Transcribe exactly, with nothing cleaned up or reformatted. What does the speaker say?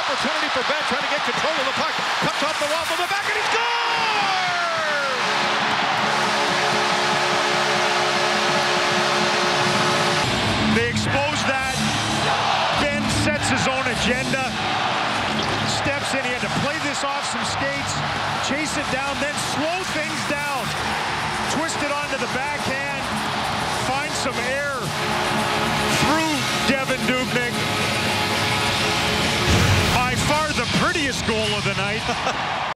opportunity for Benn, trying to get control of the puck. Cuts off the wall from the back, and he scores! They expose that. Benn sets his own agenda. Steps in. He had to play this off some skates, chase it down, then slow things down. Twist it onto the backhand. Find some air through Devan Dubnyk. By far the prettiest goal of the night.